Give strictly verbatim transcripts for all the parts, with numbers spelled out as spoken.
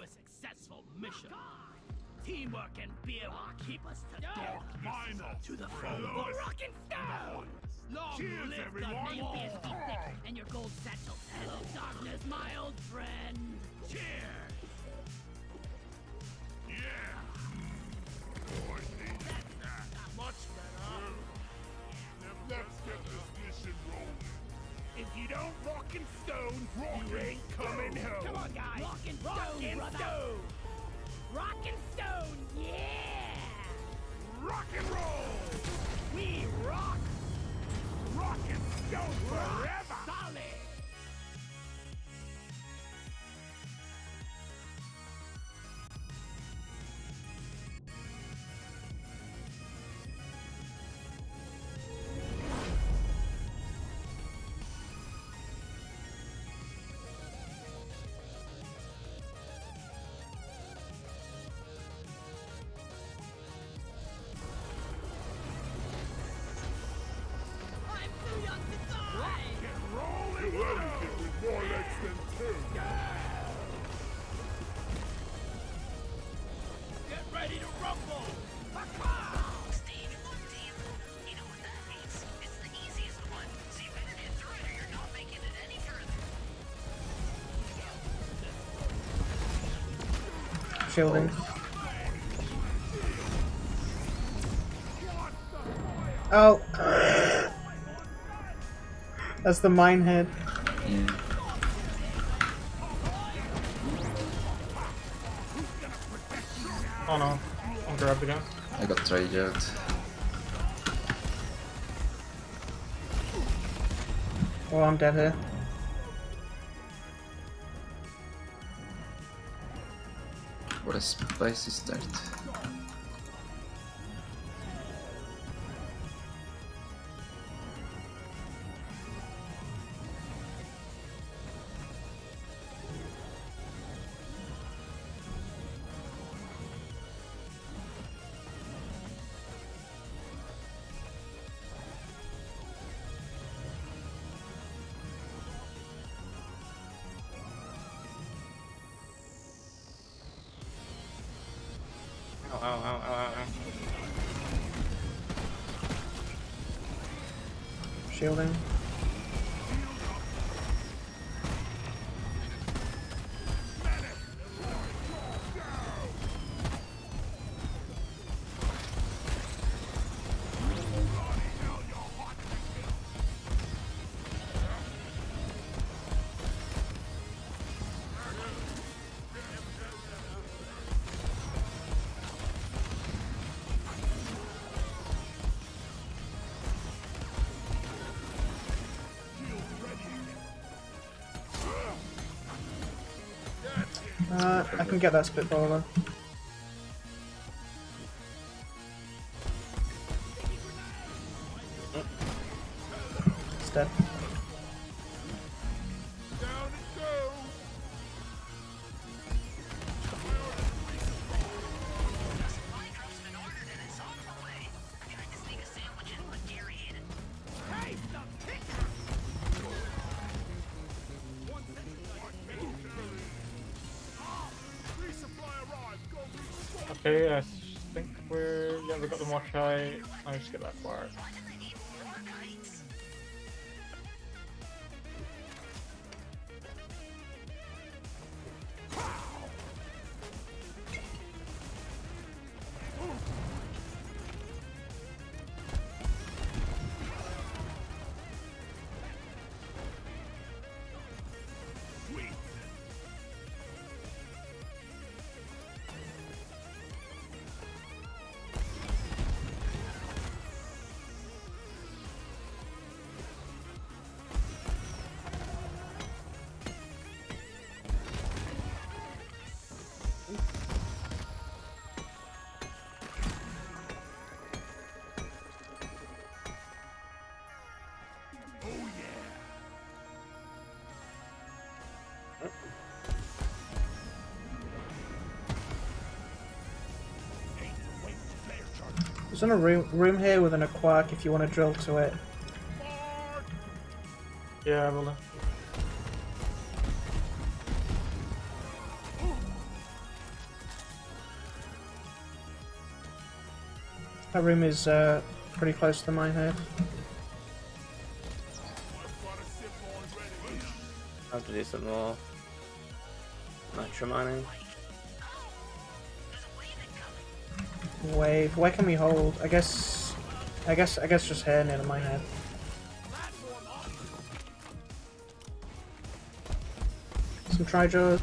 a successful mission. Teamwork and beer will keep us together. To the foe, the rock and stone! Long Cheers, live everyone. the Napier Stick and your gold satchel. Hello, darkness, my old friend. Cheers! Yeah. Boy, that's much better. Let's get this mission rolling. If you don't rock and stone, rock you ain't coming home. Come on, guys. Rock and stone, rock and brother. Stone. Rock and stone, yeah! Rock and roll! We rock! Rock and stone forever! Solid! More legs than two. Get ready to rumble! Stage one, team. You know what that means? It's the easiest one, so you better get through it or you're not making it any further. Shielding. Oh! That's the mine head. Yeah. Oh no, I'm grabbed again. I got trade out. Oh, I'm dead here. What a spicy start. Ow, ow, ow, ow, ow. Shielding. Uh, I can get that Spitfire though. It's dead. Down it goes. Supply drop's been ordered and it's on the way. Tried to sneak a sandwich in, but Gary ate it. Hey, the picker! Okay, I think we're... yeah, we got the watch high. I'll just get that far. There's a room, room here within a quirk if you want to drill to it. Yeah, I will. That room is uh, pretty close to the mine head. I have to do some more nitro mining. Wave. Where can we hold? I guess. I guess. I guess just here near the mine head. Some tri-jaws.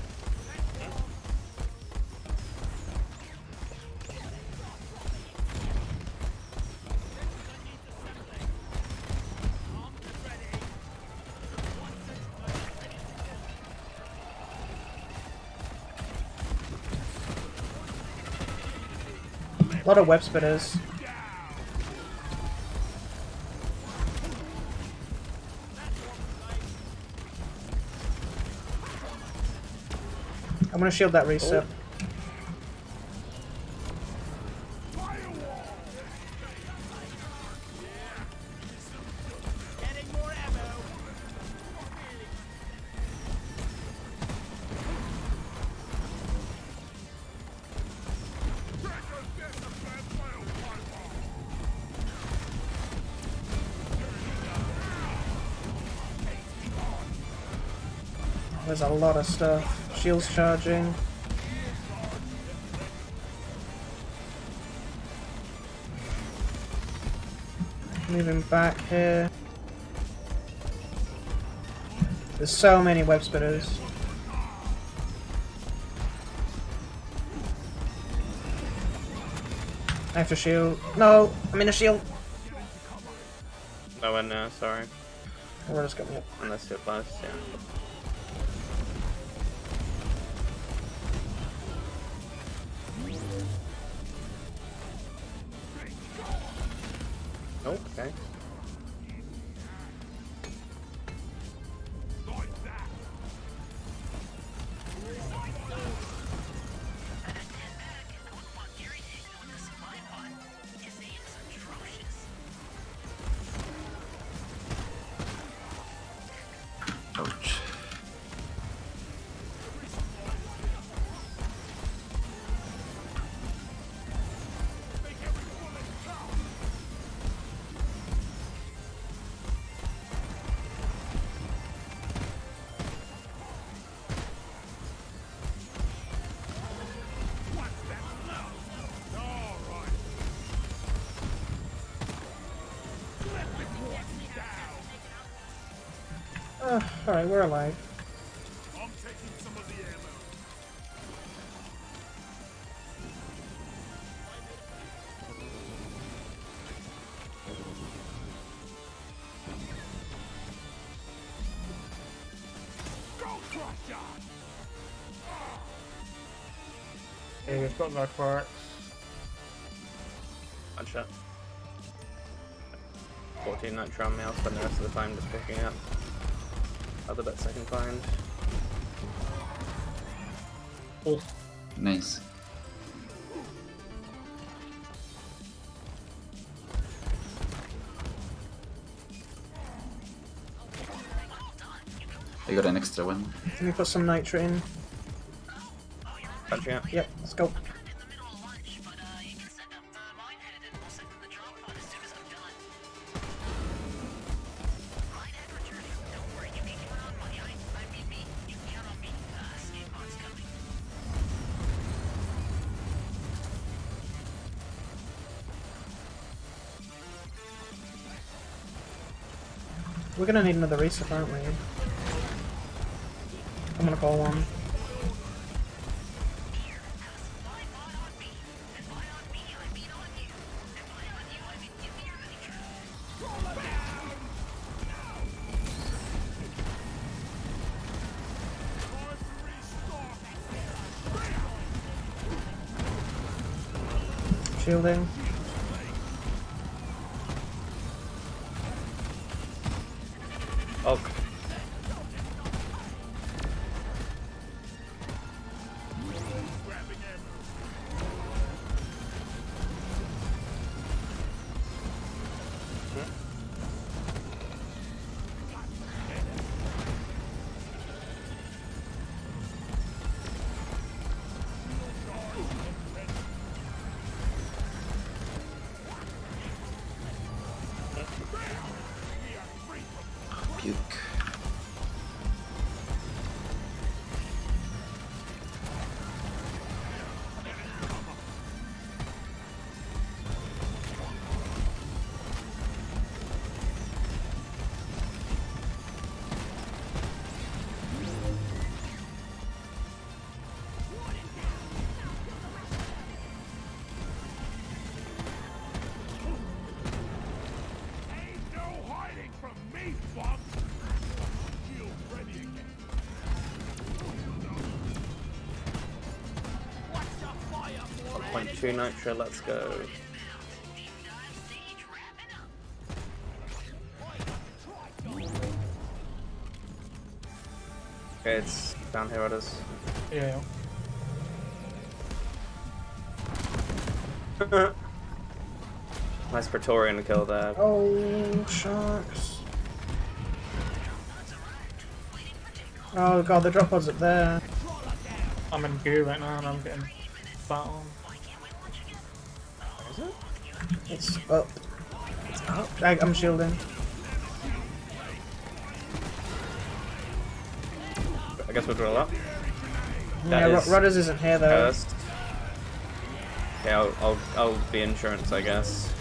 A lot of web spitters. I'm gonna shield that reset. Getting more ammo. There's a lot of stuff. Shields charging. Moving back here. There's so many web spitters. I have to shield. No, I'm in a shield. Nowhere near, sorry. We're just coming up. Unless you're close, yeah. Oh, okay. Ouch. Uh, Alright, we're alive. I'm taking some of the ammo. Go Crusher! Okay, we've got no quarks. One shot. fourteen nitro on me, I'll spend the rest of the time just picking up other bits I can find. Oh, Nice. I got an extra one. Can we put some nitro in? Punching up. Yep, let's go. We're gonna need another reset, aren't we? I'm gonna call one. Shielding. Oh. Point two Nitro, let's go. Okay, it's down here, it is. Yeah, yeah. Nice Praetorian kill there. Oh, sharks. Oh god, the drop pod's up there. I'm in goo right now and I'm getting spat on. Where is it? It's up. It's up. I, I'm shielding. I guess we'll drill up. Yeah, That is Rodders isn't here though. cursed. Okay, I'll, I'll, I'll be insurance, I guess.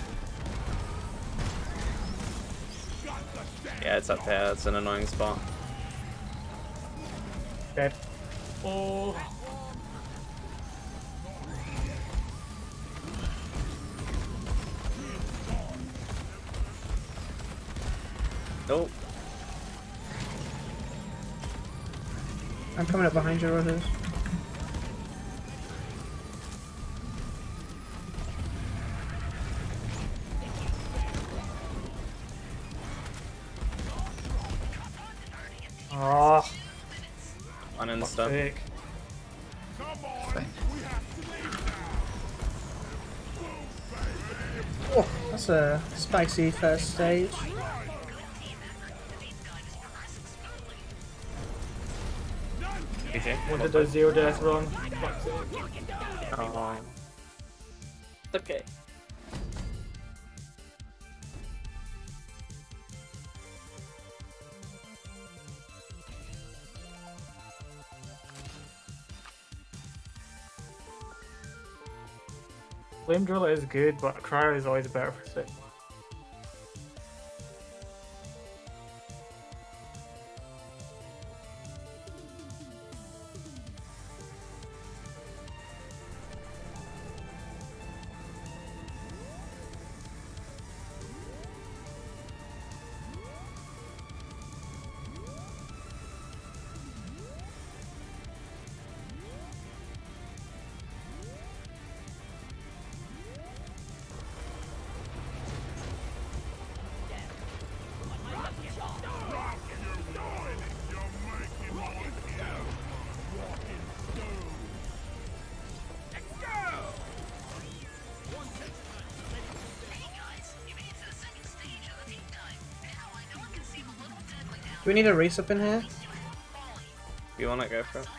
Yeah, it's up there. It's an annoying spot. Dead. Oh. Nope. I'm coming up behind you, Rodders. Oh. One Fuck's insta. sake. Fine. Oh, that's a spicy first stage. G G. When did the zero death run? Fuck's sake. Oh. It's okay. Flame Driller is good, but Cryo is always better for six. Do we need a race up in here? If you want it, go for it.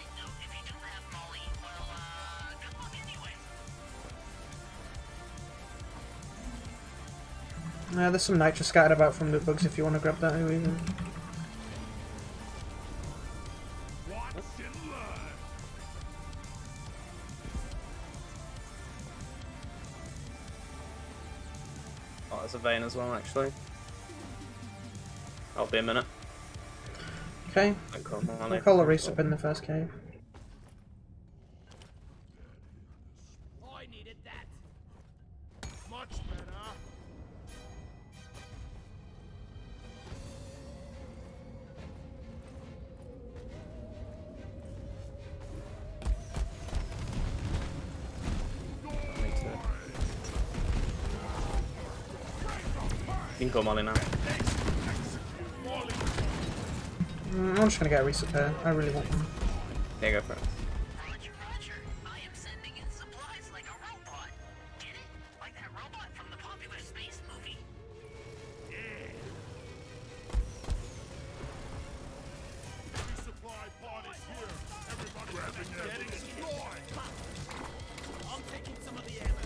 Uh, there's some nitro scattered about from loot bugs if you want to grab that. Even. Oh, there's a vein as well, actually. I'll be a minute. Okay. Don't call I'll money. call a race up in the first cave. I needed that. Much better. Me too. You can call Molly now. Mm, I'm just gonna get a race up here. I really want one. Yeah, go for it. Roger, Roger. I am sending in supplies like a robot. Get it? Like that robot from the popular space movie. Resupply pod is here. Everybody grabbing their destroyed. I'm taking some of the ammo.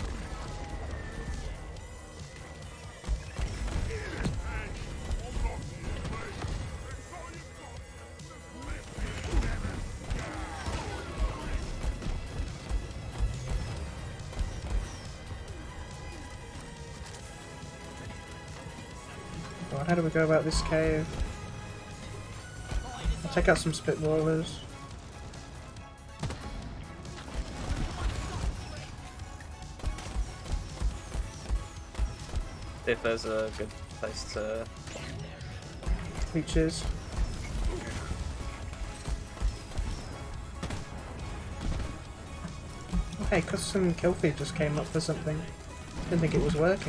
God, how do we go about this cave? I'll take out some spitballers. If there's a good place to... Leeches. Hey, custom kill feed just came up for something. Didn't think it was working.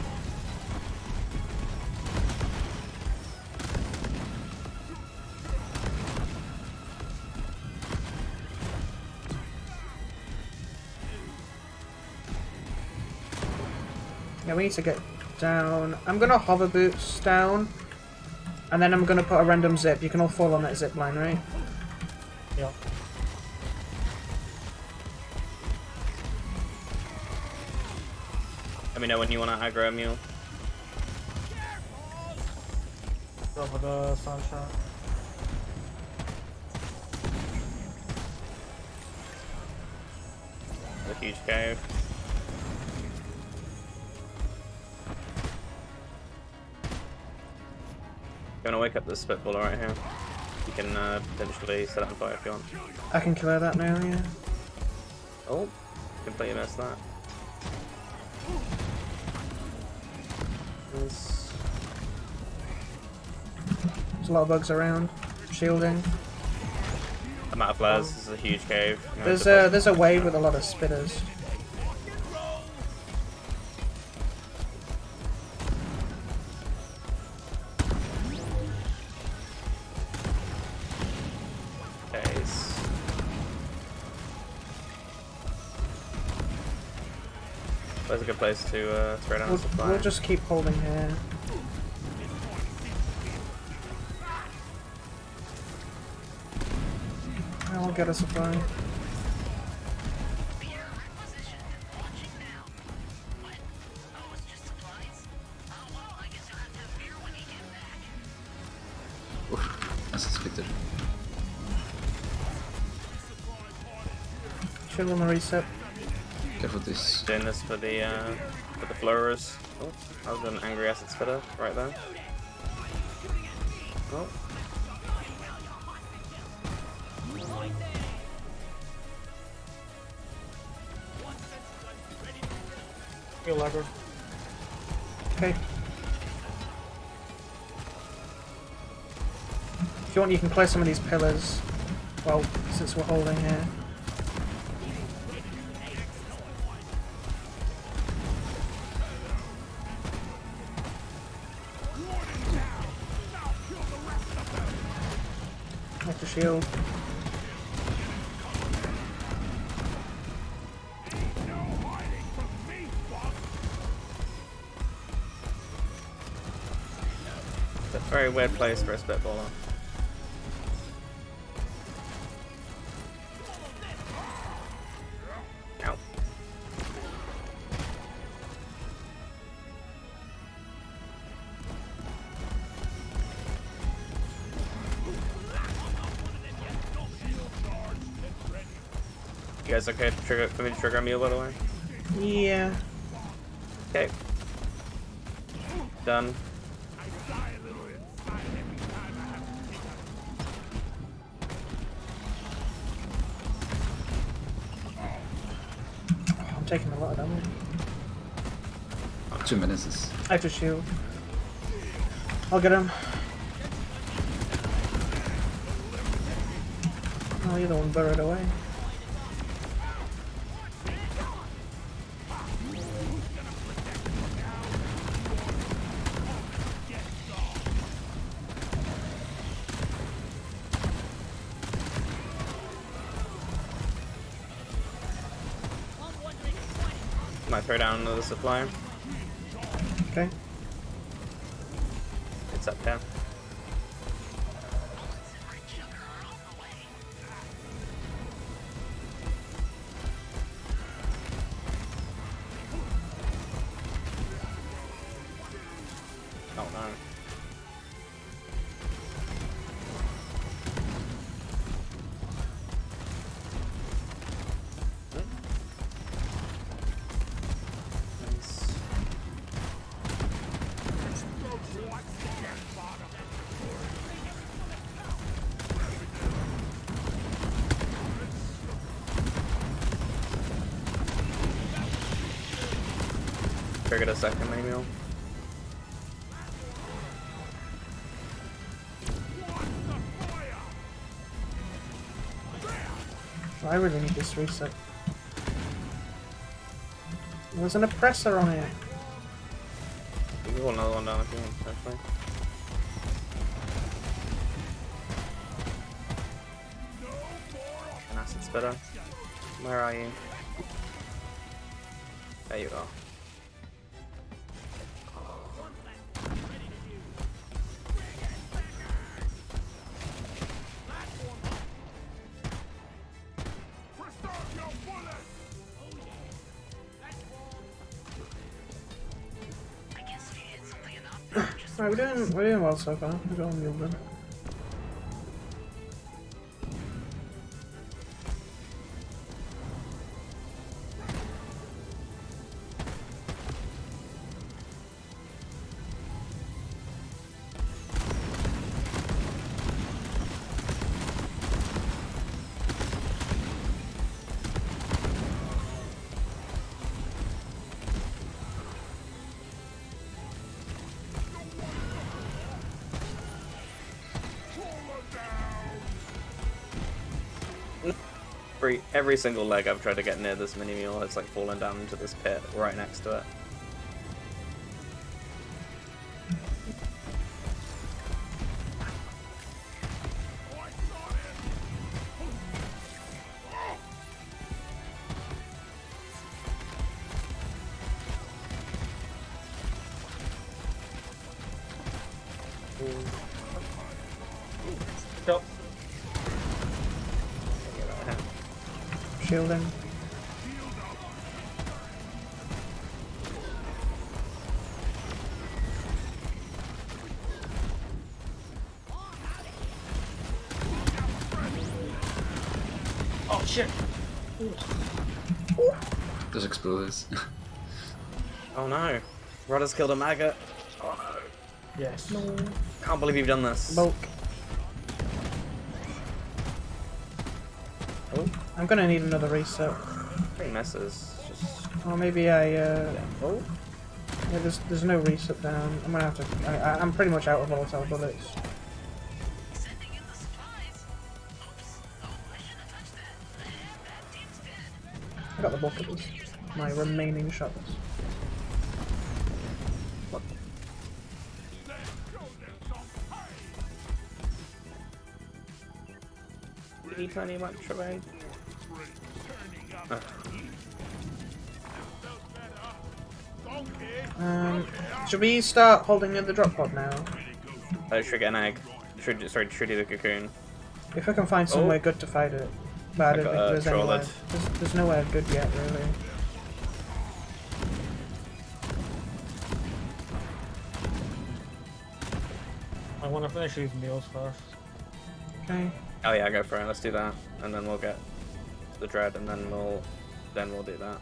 Yeah, we need to get down. I'm gonna hover boots down, and then I'm gonna put a random zip. You can all fall on that zip line, right? Yeah. Let me know when you want to aggro a mule. Go for the sunshine. The huge cave. Gonna wake up the Spitballer right here. You can uh, potentially set it on fire if you want. I can clear that now, yeah. Oh, completely missed that. Nice. There's a lot of bugs around. Shielding. I'm out of flares. This is a huge cave. You know, There's it's a there's a wave with a lot of spitters. case. That's a good place to uh, throw down We'll, a supply. we'll just keep holding here. I'll get a supply. Beer requisitioned. Watching now. What? Oh, it's just supplies? Oh, well, I guess you'll have to have beer when you get back. Oof, as expected. Chill on the reset. Careful this. Doing this for the uh, for the flowers. Oh, that was an angry acid spitter right there. Oh, Heal lever. Okay. If you want, you can clear some of these pillars. Well, since we're holding here. Like the shield. it's a very weird place for a Spitballer. Ow. You guys okay to trigger for me to trigger a mule, by the way? Yeah. Okay. Done. I'm taking a lot of damage. Two menaces. I have to shield. I'll get him. Oh, you're the one burrowed away. Might throw down another supply. Okay. It's up there. Oh no. Nice. Triggered a second maybe. I really need this reset. There's an oppressor on it. You can put another one down if you want, actually. An acid spitter. Where are you? There you are. Right, we're doing we're doing well so far. We're going real good. Every, every single leg I've tried to get near this mini mule has like fallen down into this pit right next to it. Go. Shielding. Oh shit! Those exploders. Oh no. Rudder's killed a maggot. Oh no. Yes. Can't believe you've done this. Bulk. Oh, I'm gonna need another reset. three misses. Just... Or maybe I. Uh, Oh. yeah, there's there's no reset down. I'm gonna have to. I, I- I'm pretty much out of volatile bullets. Sending in the supplies. Oops. Oh, I shouldn't have touched that. And that dude's dead. I got the bulk of these. My remaining shots. What? Teeny tiny much away. Um, should we start holding near the drop pod now? Uh, should get an egg. Should, sorry, should do the cocoon. If we can find somewhere good to fight it. But I I don't got, think uh, there's anywhere. trolled. There's, there's nowhere good yet, really. I want to finish these meals first. Okay. Oh yeah, go for it. Let's do that, and then we'll get the dread, and then we'll then we'll do that.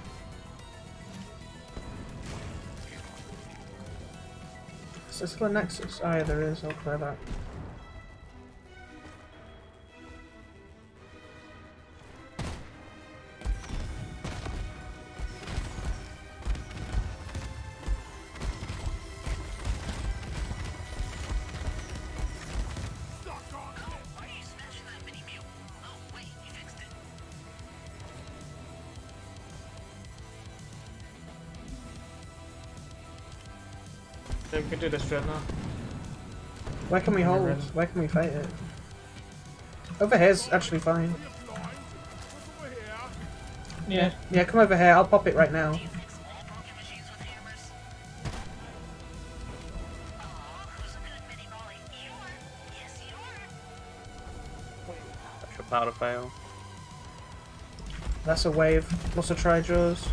Is there still a Nexus? Oh yeah, there is. I'll clear that. Why do you smash that mini meal? Oh, wait, you fixed it. So we can do this right now. Where can we hold? Where can we fight it? Over here's actually fine. Yeah. Yeah, come over here. I'll pop it right now. Do you fix all broken machines with hammers? Aw, who's a good mini volley? You are. Yes, you are. Extra powder fail. That's a wave. Lots of tri-jaws.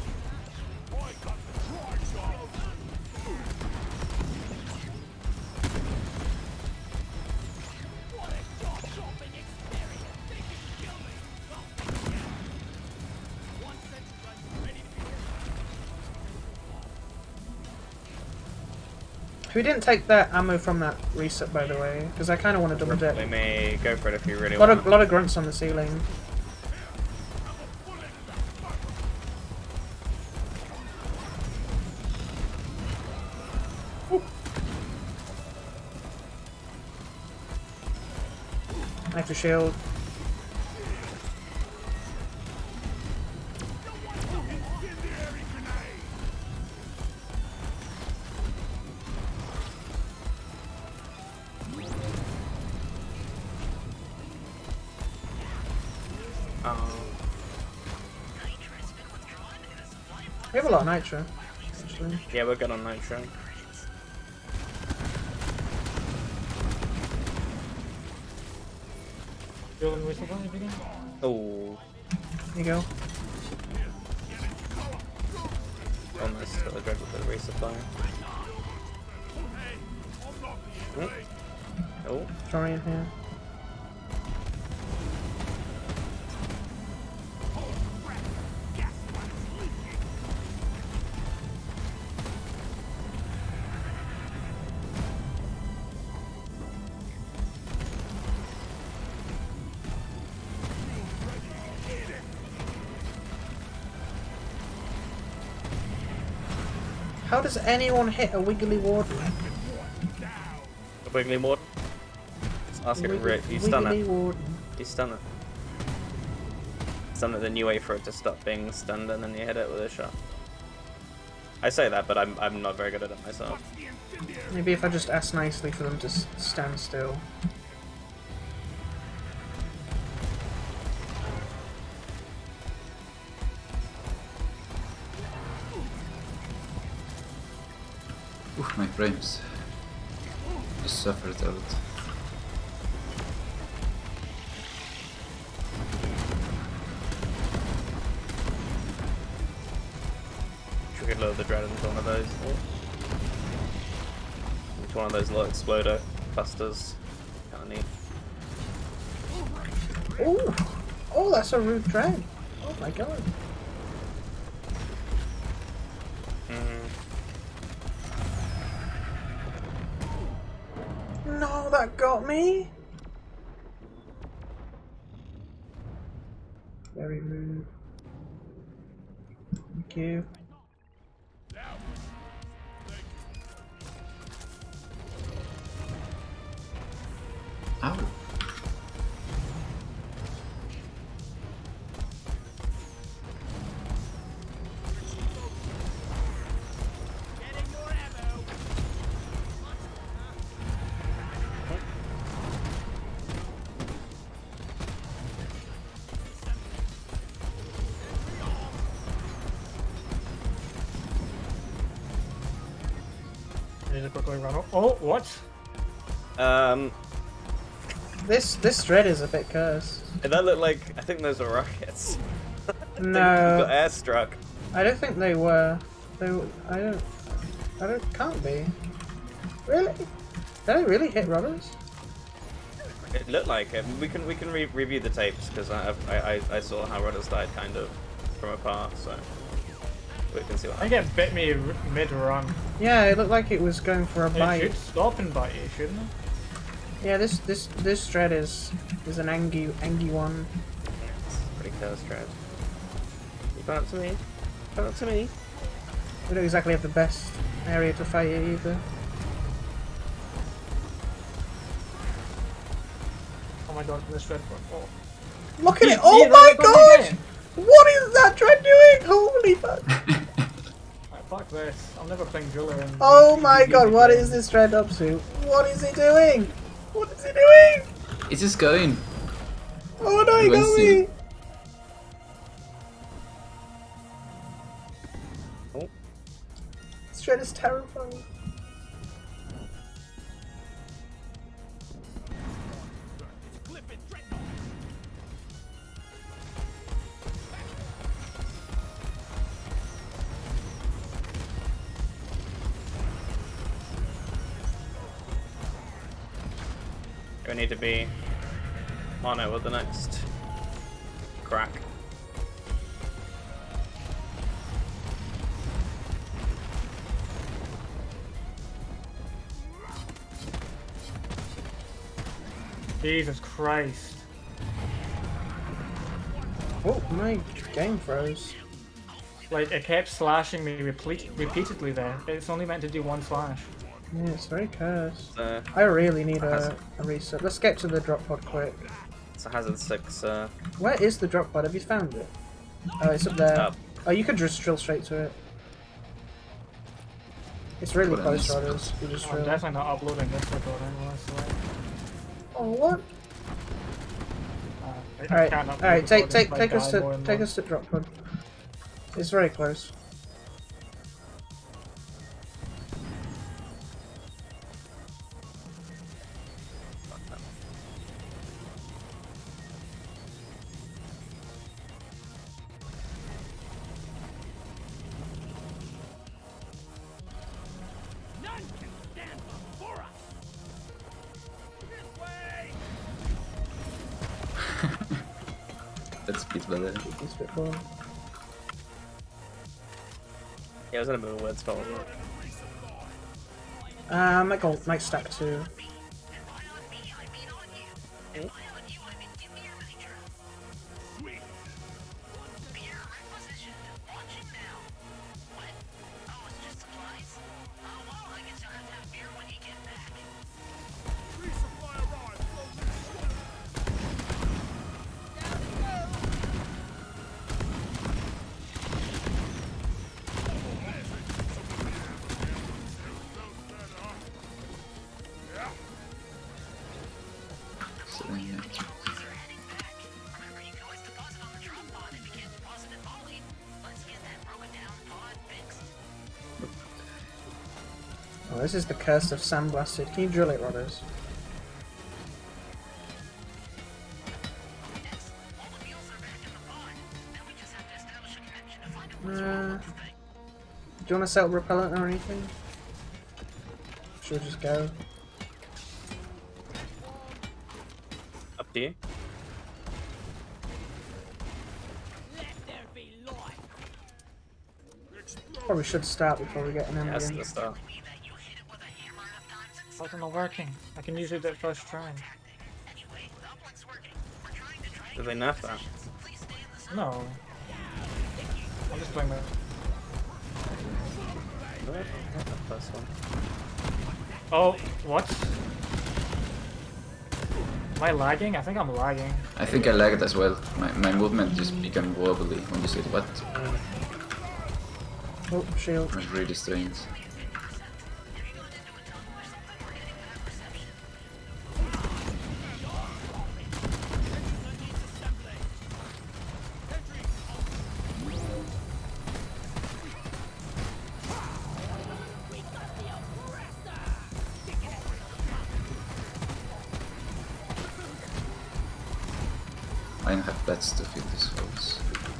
We didn't take that ammo from that reset, by the way, because I kind of want to double dip. We may go for it if you really A lot want. of, lot of grunts on the ceiling. I have to shield. We have a lot of nitro, actually. Yeah, we're good on nitro. Building resupply if you can. Oh, Here you go. almost got the dread with the resupply. Hmm. Oh, Sorry in here. How does anyone hit a Wiggly Warden? a Wiggly Warden. Let's ask it Wiggly, Rick. You stun Wiggly it. Warden. You stun it. Stun it, then you wait for it to stop being stunned, and then you hit it with a shot. I say that, but I'm I'm not very good at it myself. Maybe if I just ask nicely for them to s stand still. Oof, my frames. Just suffered a lot. Should we load the dread into one of those? Oh. Into one of those little exploder clusters. Kinda neat. Oh! Oh, that's a rude drag. Oh my god. Mm. No, that got me! Very rude. Thank you. Ow! I need to quickly run up. Oh, what? Um, This this dread is a bit cursed. did that look like? I think those are rockets. I think you No, got airstruck. I don't think they were. They were, I don't. I don't. Can't be. Really? Did I really hit rubbers? It looked like it. We can we can re review the tapes because I, I I I saw how Rudders died kind of from apart, so we can see what I happened. think it bit me r- mid-run. Yeah, it looked like it was going for a It bite. should stop and bite you, shouldn't it? Yeah, this this this dread is is an angy angy one. It's pretty cursed dread. You come up to me. Come up to me. We don't exactly have the best area to fight it either. Oh my god, this red one. Oh. Look at Yeah, it! Oh yeah, my that's what I'm god! What is that dread doing? Holy fuck! Right, fuck this. I'm never playing driller in. Oh in my PvP god! What game. is this dread up to? What is he doing? What is he doing? It's just going. Oh no, he He got wants me! to. Oh, This dread is terrifying. we need to be on it with the next crack. Jesus Christ. Oh, my game froze. Like, it kept slashing me repeat repeatedly there. It's only meant to do one slash. Yeah, it's very cursed. Uh, I really need Has a, it? a reset. Let's get to the drop pod quick. it's a hazard six. Uh, Where is the drop pod? Have you found it? Oh, it's up there. Up. Oh, you could just drill straight to it. It's really Put it on close, this Rodders. You just I'm drill. definitely not uploading this record anyway, so. Oh, what? Uh, I- I Alright, can't upload alright, take recordings take if I take us die to more than take once. us to drop pod. It's very close. That's a bit better. It's a bit boring. Yeah, I was in a bit of a weird spot. Uh, I might go, might stack two. So, yeah. Oh, this is the curse of Sandblasted. Can you drill it, Rodders? Uh, do you want to set up repellent or anything? Should we just go? Up to you. Let there be light. Probably should start before we get an Yeah, enemy that's in. the start. Why isn't it working? I can usually do it first try. Did they nerf that? No. I'm just playing that. No, not the first one. Oh, what? Am I lagging? I think I'm lagging. I think I lagged as well. My, my movement just became wobbly when you said what. Oh, shield. It was really strange. I don't have bets to fill these holes.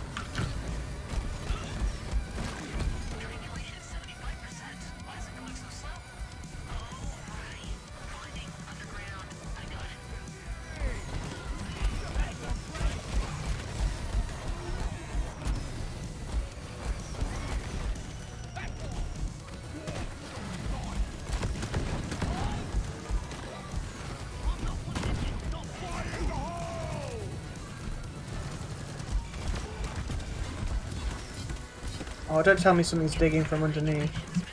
Oh, don't tell me something's digging from underneath.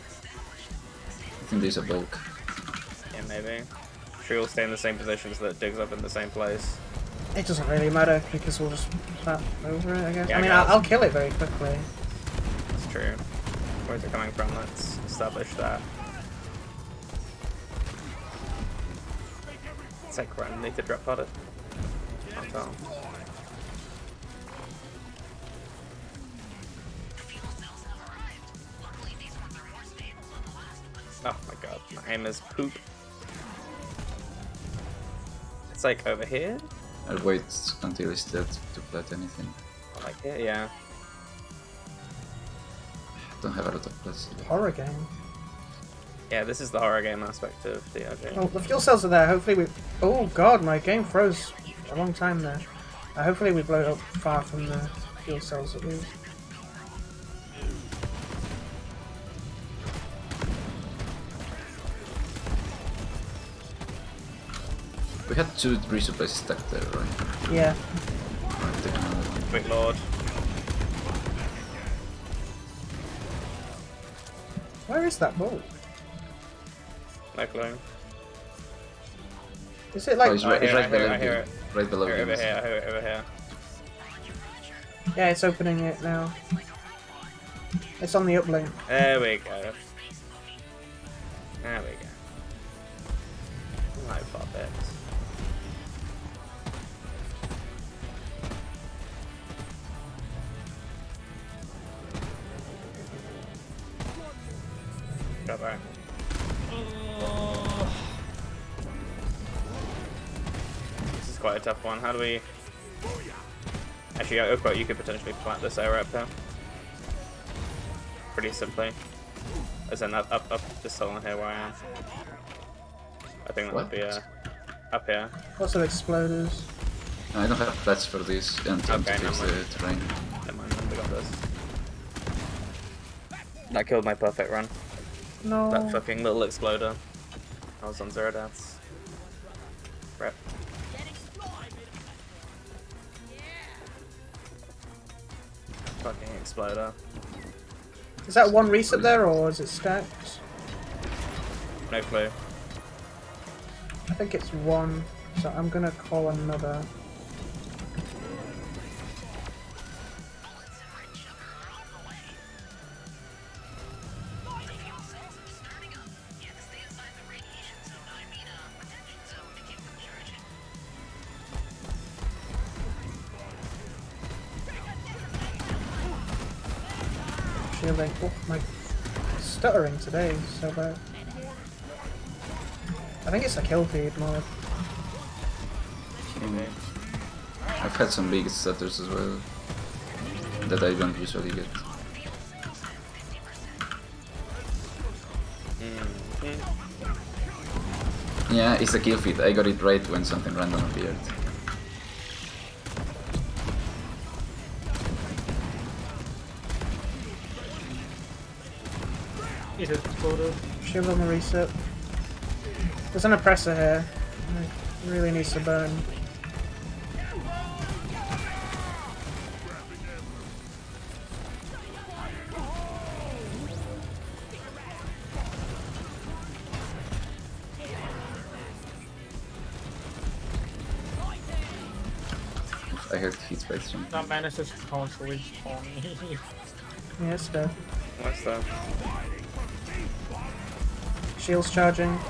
I think there's a bulk. Yeah, maybe. Sure, you'll stay in the same position so that it digs up in the same place. It doesn't really matter because we'll just tap over it, I guess. Yeah, I mean, I I'll, guess. I'll kill it very quickly. That's true. Where's it coming from? Let's establish that. It's like we're underneath the drop pod it. Can't tell. Oh my god, my aim is poop. It's like over here? I'll wait until it's dead to plat anything. Like here, yeah. Don't have a lot of plats. Horror game. Yeah, this is the horror game aspect of D R G. Oh, the fuel cells are there. Hopefully we... Oh god, my game froze a long time there. Uh, hopefully we blow it up far from the fuel cells at least. We had two resupplies stacked there, right? Yeah. I'll take another one. Quick lord. Where is that bolt? No clue. Is it like... Oh, it's Oh, right, it's here, right I hear it, below I hear you. it. Right below Here, you. over here, I hear it over here. Yeah, it's opening it now. It's on the uplink. There we go. There we go. My puppets. Go back. This is quite a tough one. How do we... Actually, Okra, you could potentially plant this area up here. Pretty simply. As in up, up, up this hill here where I am. I think that would be uh, up here. Lots of exploders. I don't have plats for this and time Okay, to fix never the terrain. Never mind, then we got this. That killed my perfect run. No. That fucking little exploder. I was on zero deaths. Rep. Fucking exploder. Is that one reset there or is it stacked? No clue. I think it's one, so I'm gonna call another. Shielding. Oh, my stuttering today is so bad. I think it's a kill feed more. Mm. I've had some big stutters as well that I don't usually get. Mm-hmm. Yeah, it's a kill feed. I got it right when something random appeared. It exploded. Shield on the reset. There's an oppressor here. It really needs to burn. I heard hit by something. That menace is constantly on me. Yeah, it's dead. What's that? Shield's charging.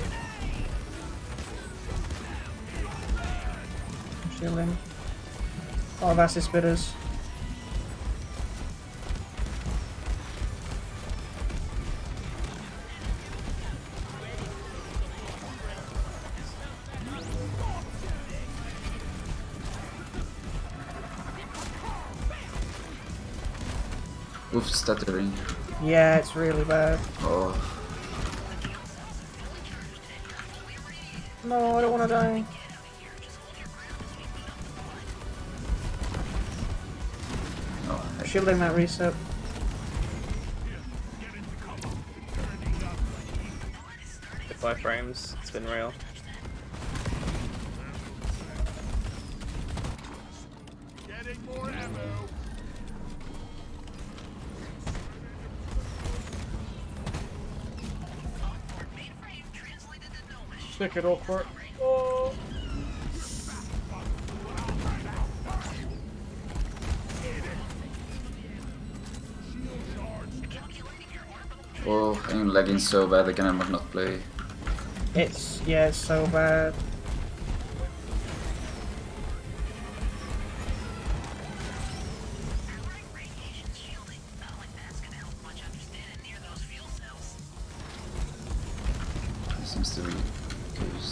Shielding. A lot of acid spitters. Oof, stuttering. Yeah, it's really bad. Oh, No, I don't want to die. no. I Shielding that reset. Five frames. It's been real. Getting more ammo. Stick it awkward. Oh. Oh, I'm lagging so bad I can almost not play. It's, yeah, it's so bad. Seems to be close.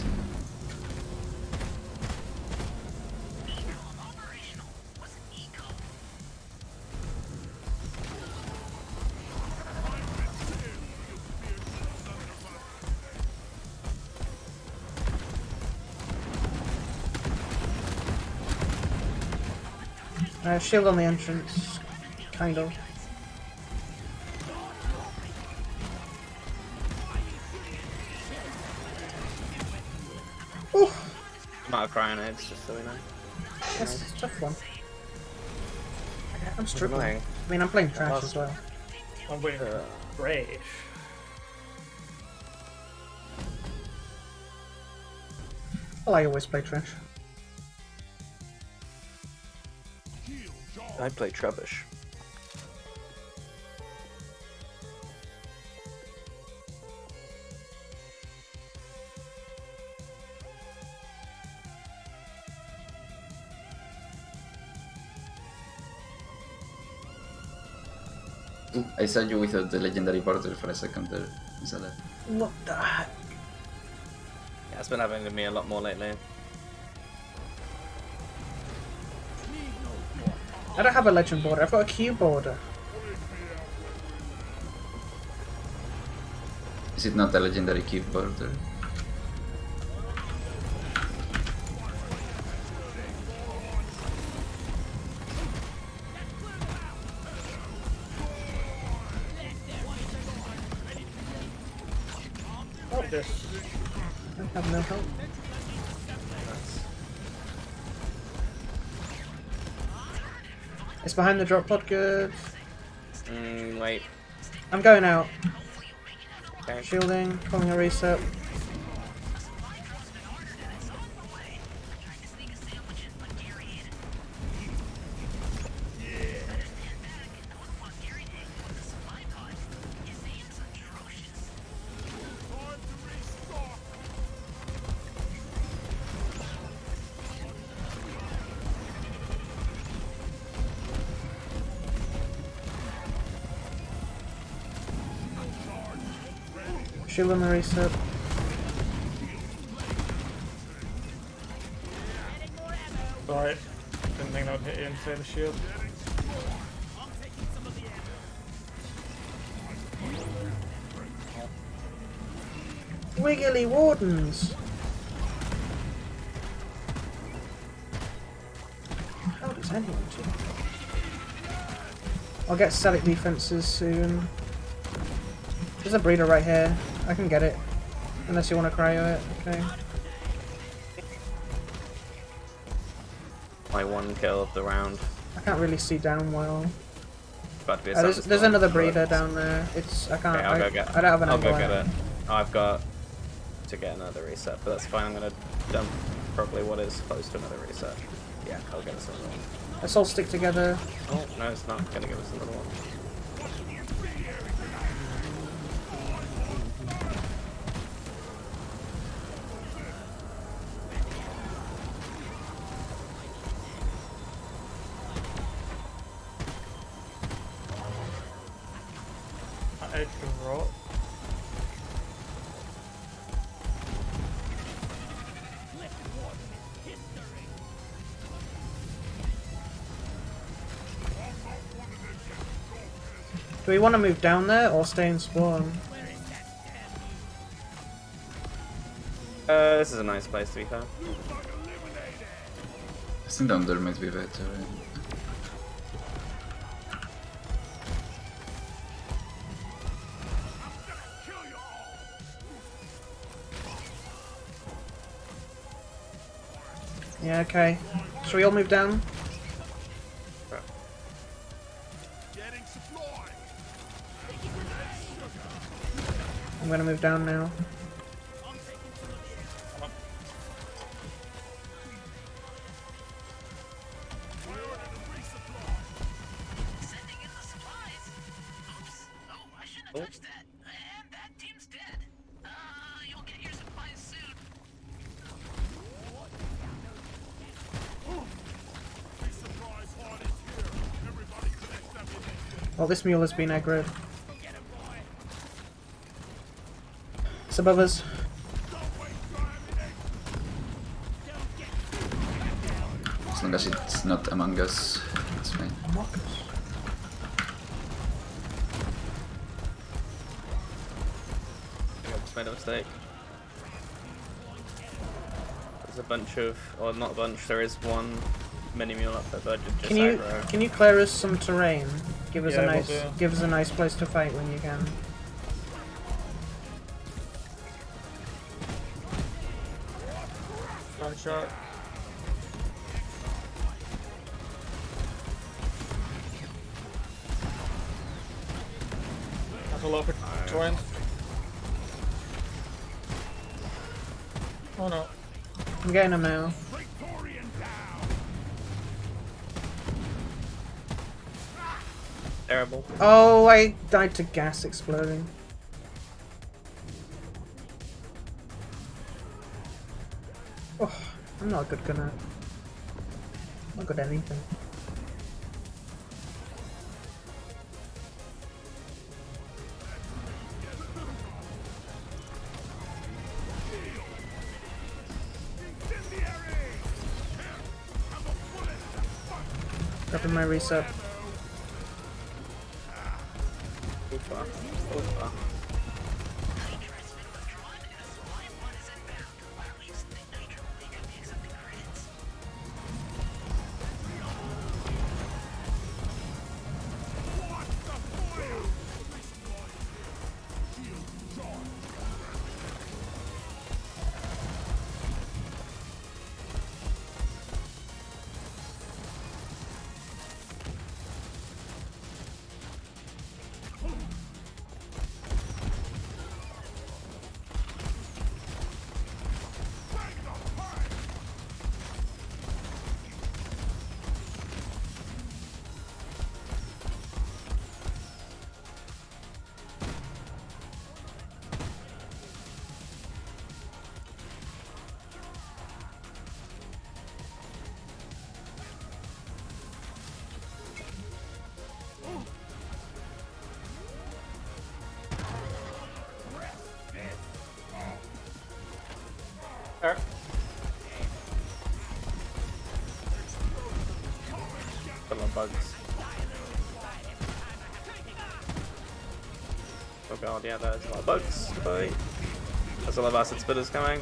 Uh, shield on the entrance. Kind of. Ooh, I'm out of cryonides, just so we know. that's a tough one. I'm It's struggling. annoying. I mean, I'm playing trash as well. I'm waiting for Rage. Well, I always play trash. I play Trubbish. I saw you without the legendary border for a second there. Is that it? What the heck? Yeah, it's been happening to me a lot more lately. I don't have a legend border, I've got a Q border. Is it not a legendary cube border? like this. I have no help. It's behind the drop pod, good. Mm, wait. I'm going out. Okay. Shielding, calling a reset. Shield on the reset. Sorry. Didn't think that would hit you inside the shield. Wiggly Wardens! How does anyone do? I'll get static defenses soon. There's a breeder right here. I can get it. Unless you want to cryo it. Okay. My one kill of the round. I can't really see down well. About to be a Uh, there's, there's sandstorm, another but- breeder down there. It's I can't. Okay, I'll I, go get. I don't have an I'll go angle get on it. I've got to get another reset, but that's fine. I'm gonna dump probably what is close to another reset. Yeah, I'll get us another one. Let's all stick together. Oh no, it's not gonna give us another one. I ate the rock. Do we want to move down there or stay in spawn? Uh, this is a nice place to be fair. I think down there might be better. Yeah, okay. Should we all move down? Getting supply. I'm gonna move down now. Sending in the supplies. Oops. Oh, I shouldn't have touched that. And that team's dead. Uh, you'll get your supplies soon. Surprise hard is here. Everybody collect ammunition. Well, this mule has been aggroed. It's above us. As long as it's not among us, it's fine. I just made a mistake. There's a bunch of, or not a bunch. There is one mini mule up there, but just Can you aggro. can you clear us some terrain? Give us Yeah, a will nice do. give us a nice place to fight when you can. Gunshot. That's a lot for join. Oh no. I'm getting him now. Praetorian down. Terrible. Oh, I died to gas exploding. Oh, I'm not a good gunner. I'm not good at anything. Grabbing my reset. Too far. Too far. Nitro has been withdrawn and a supply pod is inbound. Or at least the Nitro only could be accepting credits. Er, Full of bugs. Oh god, yeah, there's a lot of bugs. Bye. There's a lot of acid spitters coming.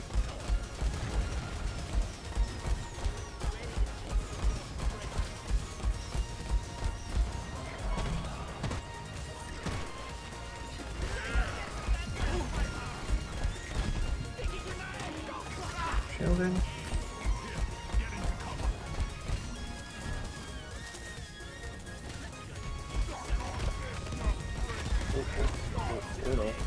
Shielding. Oh no.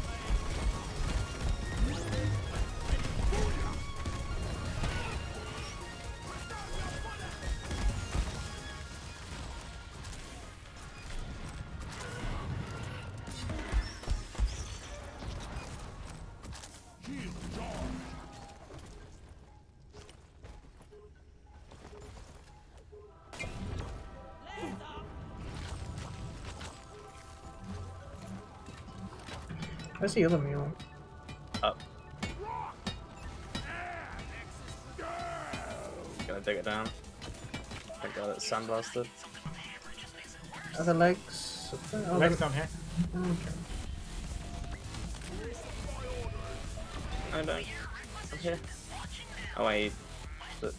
Where's the other mule? Up. Gonna dig it down. Thank god it's sandblasted. Other legs? up there? Oh, legs they're- down here. Okay. I don't. I'm here. Oh wait. But...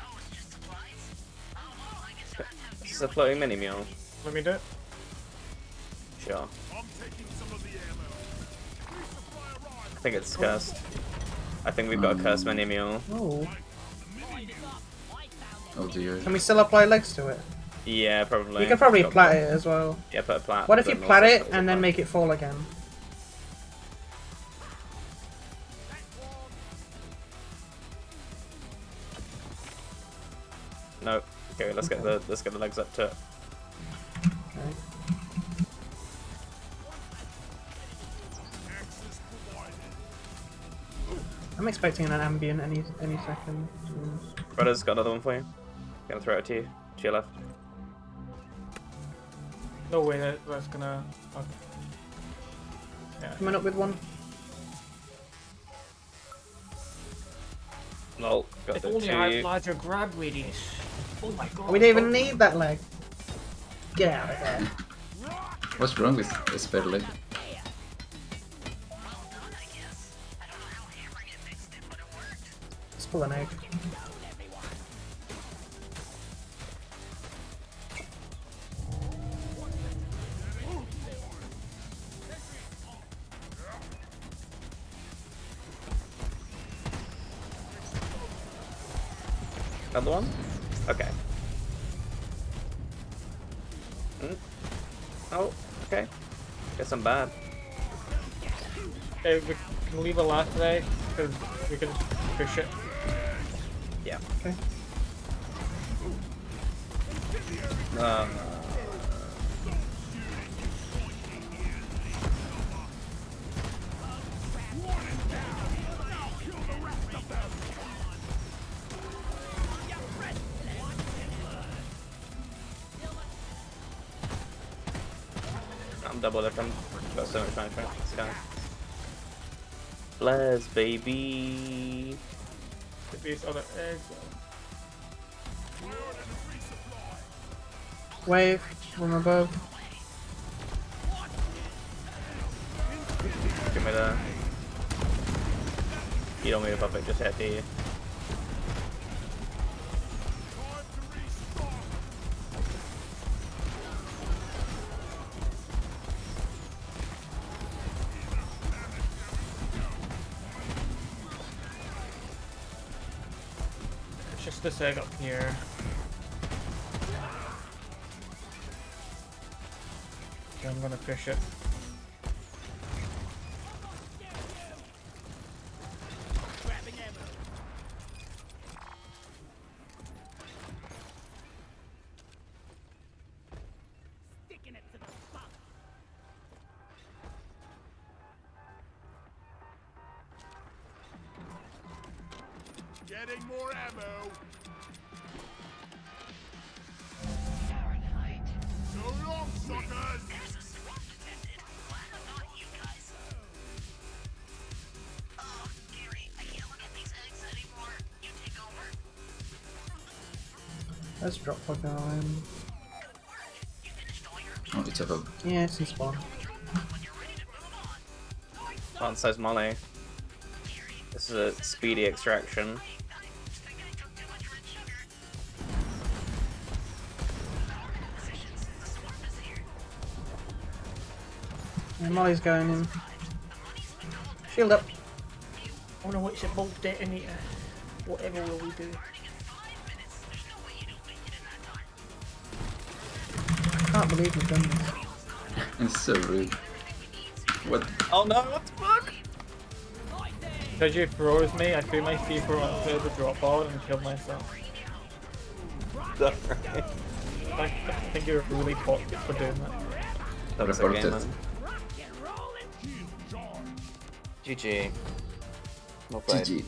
This is a floating mini mule. Let me do it. Sure. I'm taking some of the ammo. I think it's cursed. I think we've got a cursed mini mule. Oh. Oh dear. Can we still apply legs to it? Yeah, probably. You can probably Got- plat it as well. Yeah, put a plat. What if you but plat also it put and then plat. make it fall again? No. Okay, let's get the let's get the legs up to it. Okay. I'm expecting an ambient any any second. Brother's got another one for you. Gonna throw it to you. To your left. No way that that's gonna. Okay. Yeah. Coming up with one. Lol. Got If the only I had two. larger grab radius. Oh my god. We didn't even need that leg. Get out of there. What's wrong with this better leg? Let's pull an egg. Another one? Okay. Hmm? Oh, okay. Guess I'm bad. Hey, we can leave a last leg because we can push it. Yeah. Okay. Uh, I'm double looking. Got so much time for this guy. Bless, baby. Get these other eggs. Wave from above. Give me the. You don't need a puppet just yet, do you? It's just this egg up here. Okay, I'm gonna push it. Grabbing ammo. Sticking it to the spot. Getting more ammo. So long, suckers. Oh, Gary, I can't look at these eggs anymore. Let's drop for time. Oh, it's a bug. Yeah, it's in spawn. Oh, and so's Molly. This is a speedy extraction. Yeah, Molly's going in. Shield up. Oh no, it's a bolt detonator. Whatever will we do? I can't believe we've done this. It's so rude. What? Oh no, what the fuck? Because you froze me, I threw my C four onto the drop pod and killed myself. Alright. I, I think you're really hot for doing that. That was a game, Reported. man. G G. Well played. G G.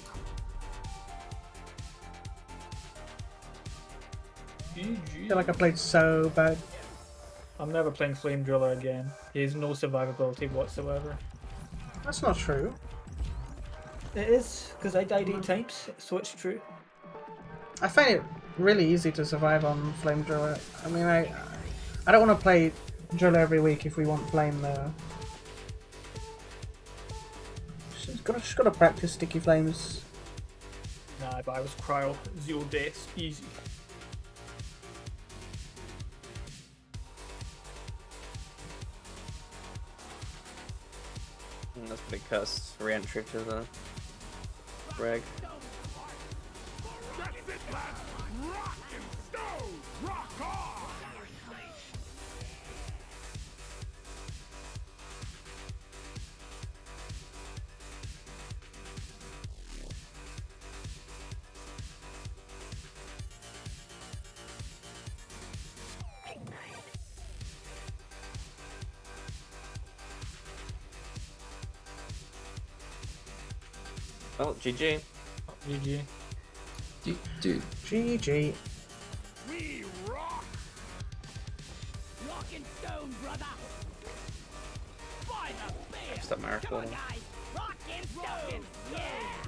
I feel like I played so bad. I'm never playing Flame Driller again. He has no survivability whatsoever. That's not true. It is, because I died eight times, so it's true. I find it really easy to survive on Flame Driller. I mean, I I don't want to play Driller every week if we want Flame though. Just gotta, just gotta practice Sticky Flames. Nah, but I was cryo, zero deaths, easy. Mm, that's pretty cursed re-entry to the reg. That's it, lads! Rock and stone! Rock on! Oh, G G. G G. Dude, dude. G G. We rock! Rock and stone, brother. By the bear. Stop miracle. Come on, guys. Rock and stone. Yeah.